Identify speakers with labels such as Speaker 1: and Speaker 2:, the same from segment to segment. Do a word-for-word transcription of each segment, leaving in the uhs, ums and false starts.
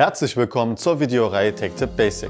Speaker 1: Herzlich willkommen zur Videoreihe TechTip Basic.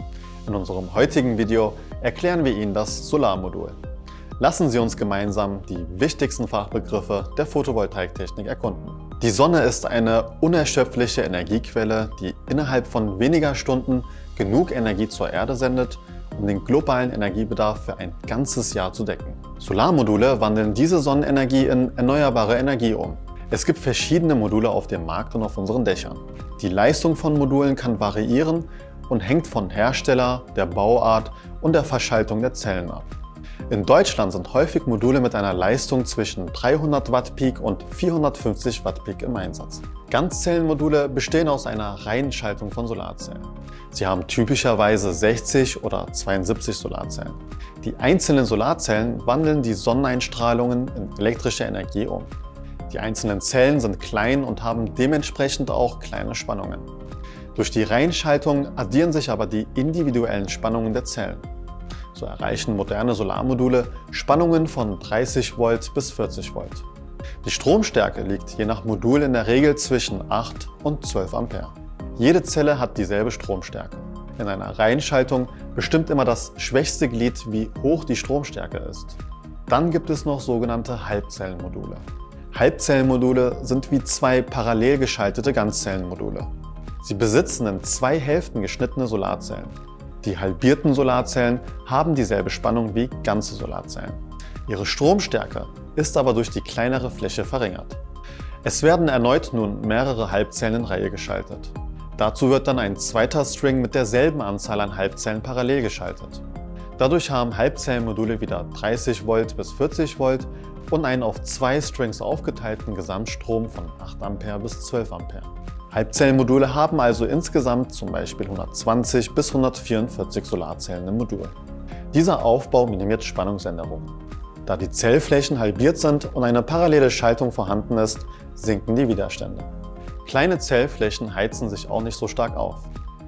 Speaker 1: In unserem heutigen Video erklären wir Ihnen das Solarmodul. Lassen Sie uns gemeinsam die wichtigsten Fachbegriffe der Photovoltaiktechnik erkunden. Die Sonne ist eine unerschöpfliche Energiequelle, die innerhalb von weniger Stunden genug Energie zur Erde sendet, um den globalen Energiebedarf für ein ganzes Jahr zu decken. Solarmodule wandeln diese Sonnenenergie in erneuerbare Energie um. Es gibt verschiedene Module auf dem Markt und auf unseren Dächern. Die Leistung von Modulen kann variieren und hängt von Hersteller, der Bauart und der Verschaltung der Zellen ab. In Deutschland sind häufig Module mit einer Leistung zwischen dreihundert Watt Peak und vierhundertfünfzig Watt Peak im Einsatz. Ganzzellenmodule bestehen aus einer Reihenschaltung von Solarzellen. Sie haben typischerweise sechzig oder zweiundsiebzig Solarzellen. Die einzelnen Solarzellen wandeln die Sonneneinstrahlungen in elektrische Energie um. Die einzelnen Zellen sind klein und haben dementsprechend auch kleine Spannungen. Durch die Reihenschaltung addieren sich aber die individuellen Spannungen der Zellen. So erreichen moderne Solarmodule Spannungen von dreißig Volt bis vierzig Volt. Die Stromstärke liegt je nach Modul in der Regel zwischen acht und zwölf Ampere. Jede Zelle hat dieselbe Stromstärke. In einer Reihenschaltung bestimmt immer das schwächste Glied, wie hoch die Stromstärke ist. Dann gibt es noch sogenannte Halbzellenmodule. Halbzellenmodule sind wie zwei parallel geschaltete Ganzzellenmodule. Sie besitzen in zwei Hälften geschnittene Solarzellen. Die halbierten Solarzellen haben dieselbe Spannung wie ganze Solarzellen. Ihre Stromstärke ist aber durch die kleinere Fläche verringert. Es werden erneut nun mehrere Halbzellen in Reihe geschaltet. Dazu wird dann ein zweiter String mit derselben Anzahl an Halbzellen parallel geschaltet. Dadurch haben Halbzellenmodule wieder dreißig Volt bis vierzig Volt und einen auf zwei Strings aufgeteilten Gesamtstrom von acht Ampere bis zwölf Ampere. Halbzellenmodule haben also insgesamt zum Beispiel hundertzwanzig bis hundertvierundvierzig Solarzellen im Modul. Dieser Aufbau minimiert Spannungsänderungen. Da die Zellflächen halbiert sind und eine parallele Schaltung vorhanden ist, sinken die Widerstände. Kleine Zellflächen heizen sich auch nicht so stark auf.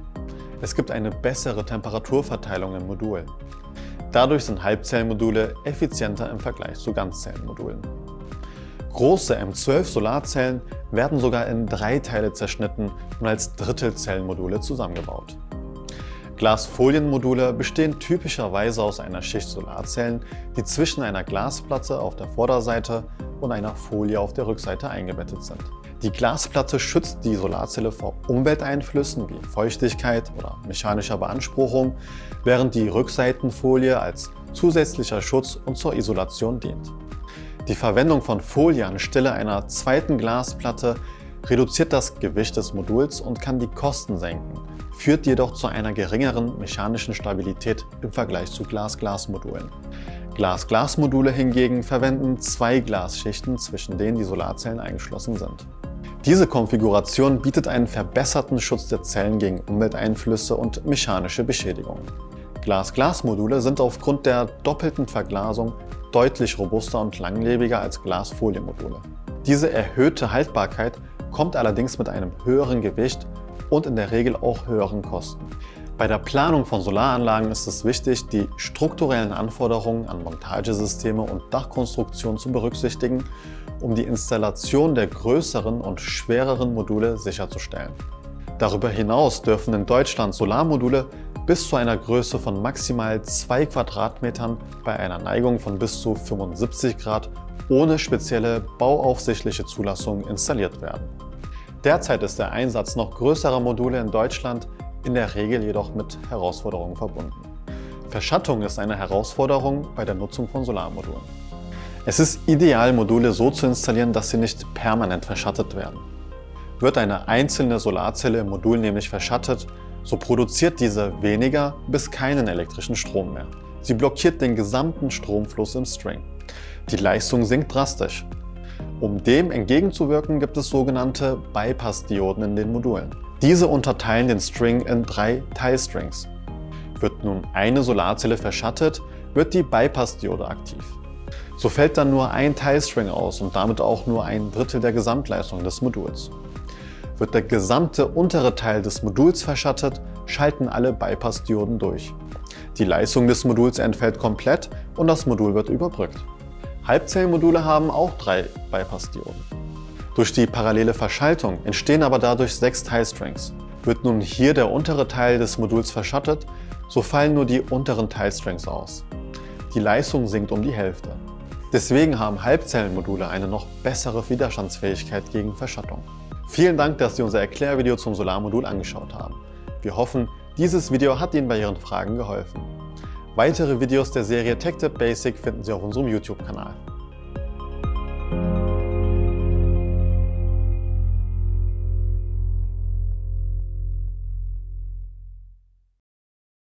Speaker 1: Es gibt eine bessere Temperaturverteilung im Modul. Dadurch sind Halbzellenmodule effizienter im Vergleich zu Ganzzellenmodulen. Große M zwölf Solarzellen werden sogar in drei Teile zerschnitten und als Drittelzellenmodule zusammengebaut. Glasfolienmodule bestehen typischerweise aus einer Schicht Solarzellen, die zwischen einer Glasplatte auf der Vorderseite und einer Folie auf der Rückseite eingebettet sind. Die Glasplatte schützt die Solarzelle vor Umwelteinflüssen wie Feuchtigkeit oder mechanischer Beanspruchung, während die Rückseitenfolie als zusätzlicher Schutz und zur Isolation dient. Die Verwendung von Folie anstelle einer zweiten Glasplatte reduziert das Gewicht des Moduls und kann die Kosten senken, führt jedoch zu einer geringeren mechanischen Stabilität im Vergleich zu Glas-Glas-Modulen. Glas-Glas-Module hingegen verwenden zwei Glasschichten, zwischen denen die Solarzellen eingeschlossen sind. Diese Konfiguration bietet einen verbesserten Schutz der Zellen gegen Umwelteinflüsse und mechanische Beschädigungen. Glas-Glas-Module sind aufgrund der doppelten Verglasung deutlich robuster und langlebiger als Glasfolienmodule. Diese erhöhte Haltbarkeit kommt allerdings mit einem höheren Gewicht und in der Regel auch höheren Kosten. Bei der Planung von Solaranlagen ist es wichtig, die strukturellen Anforderungen an Montagesysteme und Dachkonstruktion zu berücksichtigen, um die Installation der größeren und schwereren Module sicherzustellen. Darüber hinaus dürfen in Deutschland Solarmodule bis zu einer Größe von maximal zwei Quadratmetern bei einer Neigung von bis zu fünfundsiebzig Grad ohne spezielle bauaufsichtliche Zulassung installiert werden. Derzeit ist der Einsatz noch größerer Module in Deutschland in der Regel jedoch mit Herausforderungen verbunden. Verschattung ist eine Herausforderung bei der Nutzung von Solarmodulen. Es ist ideal, Module so zu installieren, dass sie nicht permanent verschattet werden. Wird eine einzelne Solarzelle im Modul nämlich verschattet, so produziert diese weniger bis keinen elektrischen Strom mehr. Sie blockiert den gesamten Stromfluss im String. Die Leistung sinkt drastisch. Um dem entgegenzuwirken, gibt es sogenannte Bypass-Dioden in den Modulen. Diese unterteilen den String in drei Teilstrings. Wird nun eine Solarzelle verschattet, wird die Bypass-Diode aktiv. So fällt dann nur ein Teilstring aus und damit auch nur ein Drittel der Gesamtleistung des Moduls. Wird der gesamte untere Teil des Moduls verschattet, schalten alle Bypass-Dioden durch. Die Leistung des Moduls entfällt komplett und das Modul wird überbrückt. Halbzellenmodule haben auch drei Bypass-Dioden. Durch die parallele Verschaltung entstehen aber dadurch sechs Teilstrings. Wird nun hier der untere Teil des Moduls verschattet, so fallen nur die unteren Teilstrings aus. Die Leistung sinkt um die Hälfte. Deswegen haben Halbzellenmodule eine noch bessere Widerstandsfähigkeit gegen Verschattung. Vielen Dank, dass Sie unser Erklärvideo zum Solarmodul angeschaut haben. Wir hoffen, dieses Video hat Ihnen bei Ihren Fragen geholfen. Weitere Videos der Serie TechTip Basic finden Sie auf unserem YouTube-Kanal.